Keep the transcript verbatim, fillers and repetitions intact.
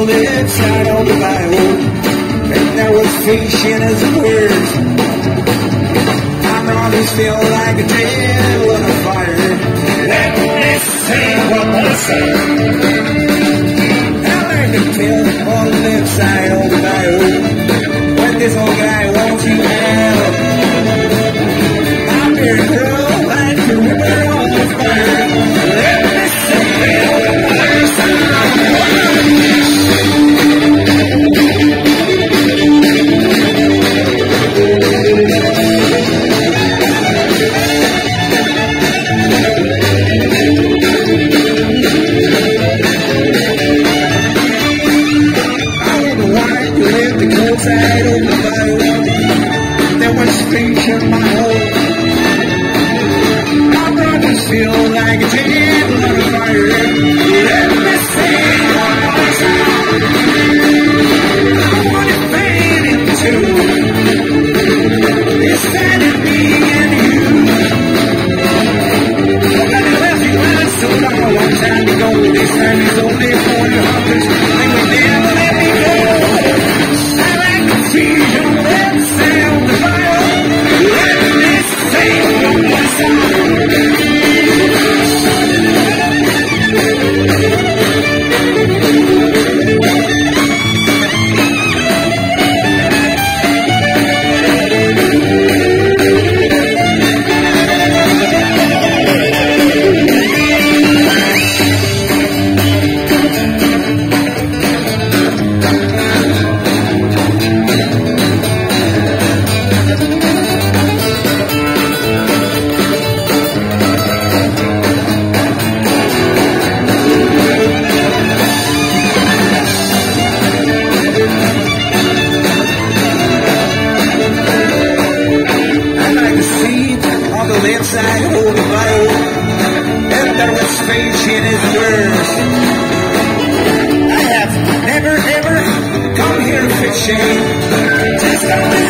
the left side of the bayou, and there was fish in his words. My brothers feel like a devil in a fire. Let me see what was said. I learned to tell on the left side of the bayou when this old guy wants you out. I'm here to grow like the river on the fire. Let me see what was said. Side of the bayou, there was speech in my home. My brothers feel like a devil on a fire. Let me see what was out. I want it fade into it's standing me and you. Nobody left you out so long, a long time ago. This time is only for the hunters. They would never let me go. See you let's sail the fire. Let me sail from the sun. Inside of the bayou, and there was fish in his words. I have never ever come here fishing, just on